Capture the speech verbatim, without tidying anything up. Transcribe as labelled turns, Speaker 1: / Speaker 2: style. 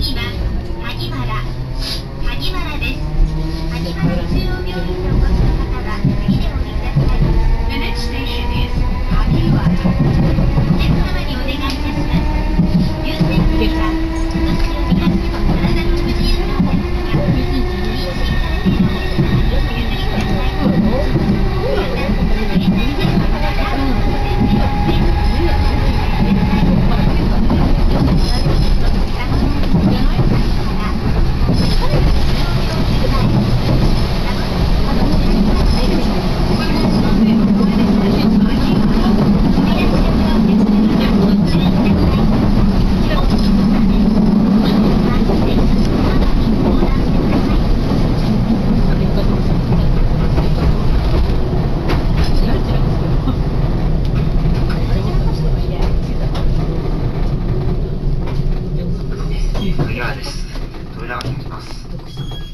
Speaker 1: 次は萩原萩原です。萩原中央病院でお越しの方は次でお降りください。The next station is 萩原。お客様にお願いいたします。優先席はお年寄りが体の不自由なお客様、妊娠されているお客様にお譲りください。また、携帯電話からカードのご提供をぜひ
Speaker 2: です。扉が開きます。